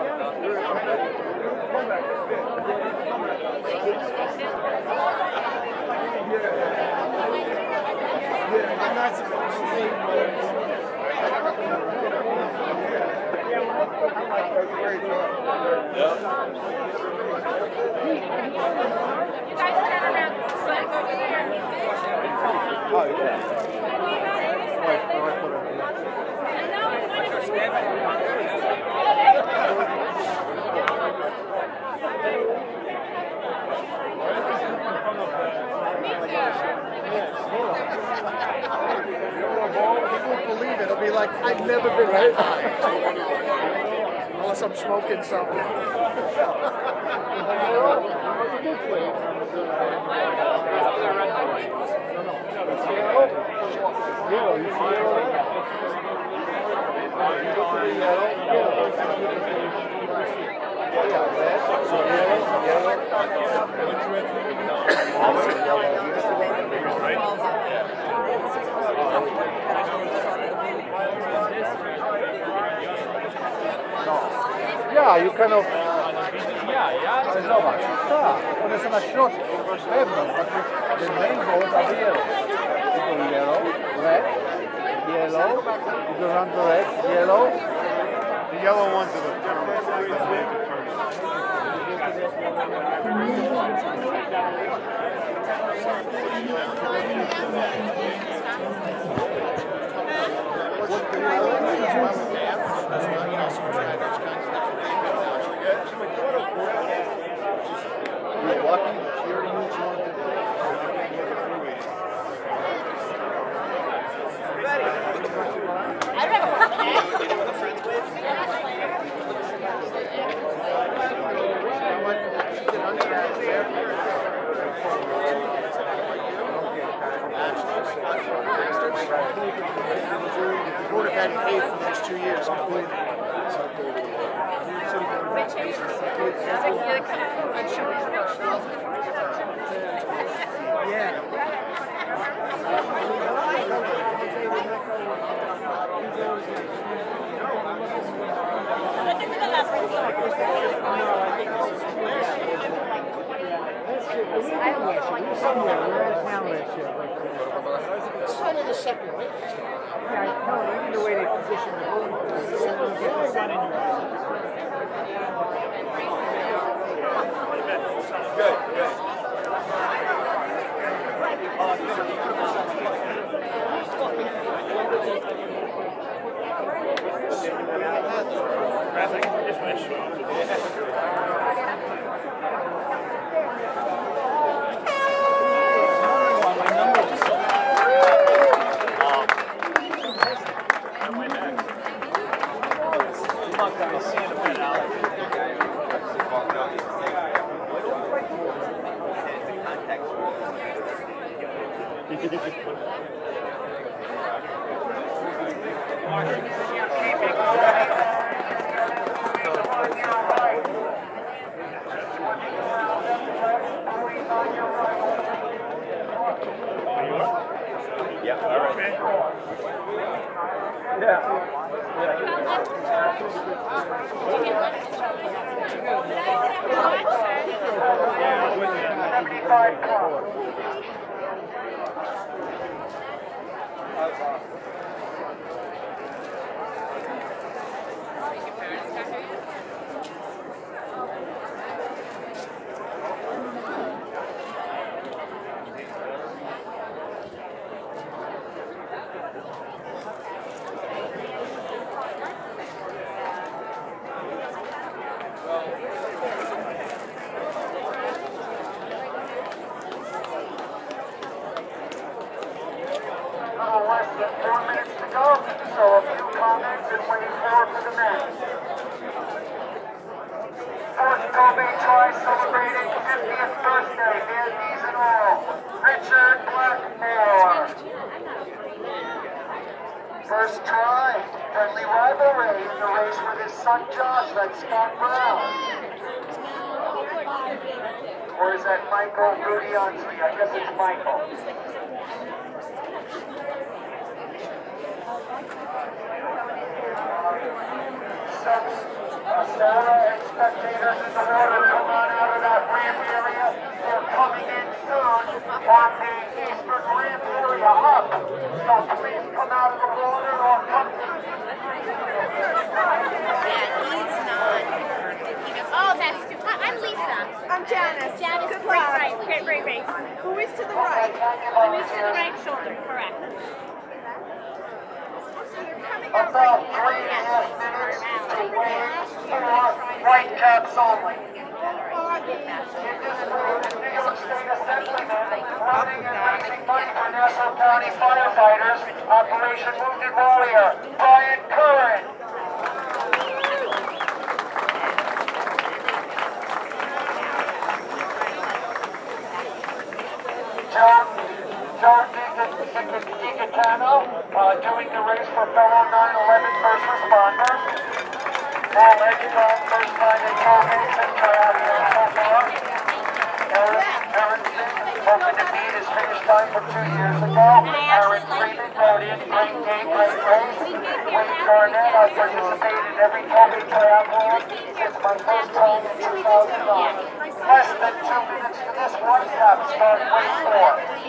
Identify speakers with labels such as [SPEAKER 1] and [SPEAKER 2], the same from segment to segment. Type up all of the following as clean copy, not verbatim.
[SPEAKER 1] Believe it, it'll be like I've never been that high. Unless I'm smoking something. Ja, you kind of... Ale zobacz, tak, one są na środku, pewno, the main balls are yellow. You go yellow, red, yellow, you go around the red, yellow.
[SPEAKER 2] The yellow ones are the
[SPEAKER 1] would have had paid for those 2 years completely. Yeah. Somewhere, we're out of town last year. It's kind of the second, right? Yeah, no, even the way they position the bowling ball. Get the sun in your eyes.
[SPEAKER 2] good, good. Yeah, all right. Yeah.
[SPEAKER 3] Less than 4 minutes to go, so a few comments and wait for the men. Fourth Tobay try celebrating 50th birthday, bandies and all. Richard Blackmore. First try, friendly rivalry in the race with his son Josh, that's Scott Brown. Or is that Michael Budiansky? I guess it's Michael. Sarah and spectators in the water, come on out of that ramp area. They're coming in soon on the eastern ramp area up. So please come out of the water or come.
[SPEAKER 4] Oh, that's too. I'm Lisa.
[SPEAKER 5] I'm Janice.
[SPEAKER 4] Janice,
[SPEAKER 5] Good
[SPEAKER 4] great
[SPEAKER 5] luck.
[SPEAKER 4] race. Great race.
[SPEAKER 5] Who is to the right?
[SPEAKER 4] Who is to the right shoulder? Correct.
[SPEAKER 5] So you're coming out
[SPEAKER 3] About
[SPEAKER 5] right
[SPEAKER 3] 3.5 minutes to wait for white caps only. In this room, New York State Assemblyman, running and raising money for Nassau County firefighters, Operation Wounded Warrior, Brian Curran. Joe DiGatano, doing the race for fellow 9/11 first responders. Paul Edgecombe, first time in Tobay since triathlon so far. Aaron hoping to beat his finish time from 2 years ago. Aaron Freeman brought in great game, great race. Wayne Garnett, I participated in every Tobay triathlon since my first time in 2009. Less than 2 minutes to this one cap start, wait for.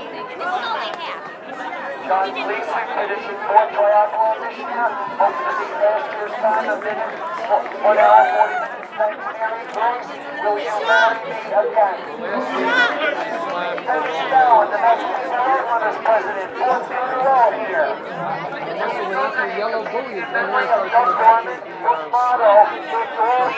[SPEAKER 3] John Gleason finishing 4th triathlon this year. Hoping to beat last year's time a minute, 1 hour, 40 minutes, 19 race. Will you marry me again? Thanks down, the Mexican Roadrunners president, 4th year in a row here.
[SPEAKER 1] Yellow buoy is
[SPEAKER 3] Memory of young one, whose motto is all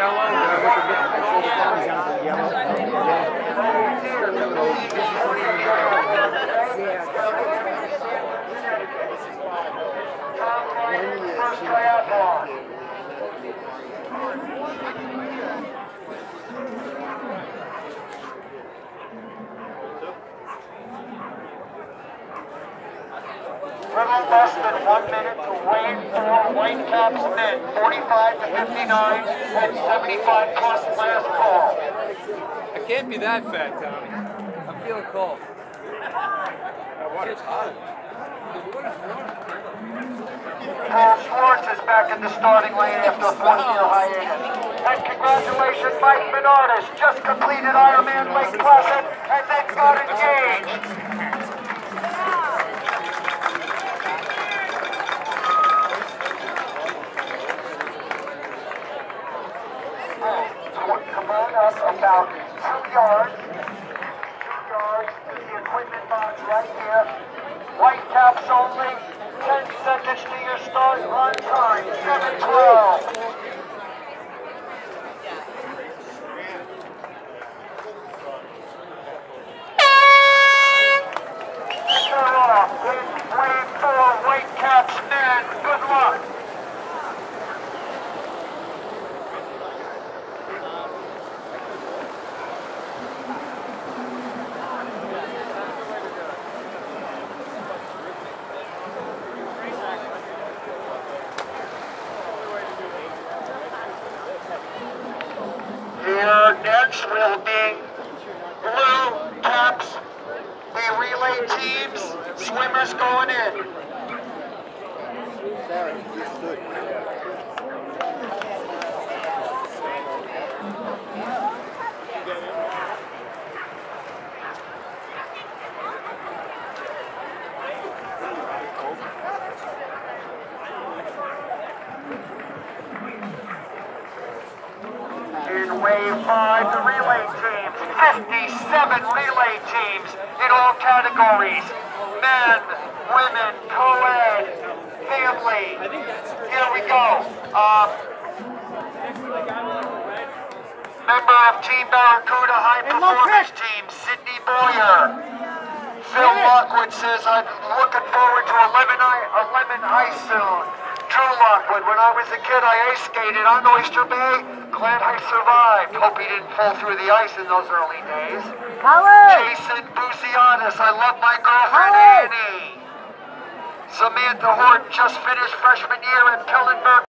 [SPEAKER 3] First triathlon. Little less than 1 minute to wait for Whitecaps men, 45 to 59 and 75 plus last call.
[SPEAKER 6] I can't be that fat, Tommy. I'm feeling cold. That water's hot.
[SPEAKER 3] Paul Schwartz is back in the starting lane after a 4-year hiatus. And congratulations, Mike Menardis just completed Ironman Lake Placid and then got engaged. Come on up about 2 yards. 2 yards to the equipment box right here. White caps only. 10 seconds to your start. Run time. 7:12. They're off. In 3-4 White caps men. Good luck. Here next will be blue caps, the relay teams, swimmers going in. In wave 5, the relay teams, 57 relay teams in all categories. Men, women, co-ed, family. Here we go. Member of Team Barracuda High Performance Team, Sydney Boyer. Phil Lockwood says, I'm looking forward to a lemon ice soon. Drew Lockwood, when I was a kid, I ice skated on Oyster Bay. Glad I survived. Hope he didn't fall through the ice in those early days. Jason Busianis, I love my girlfriend Annie. Samantha Horton just finished freshman year at Kellenberg.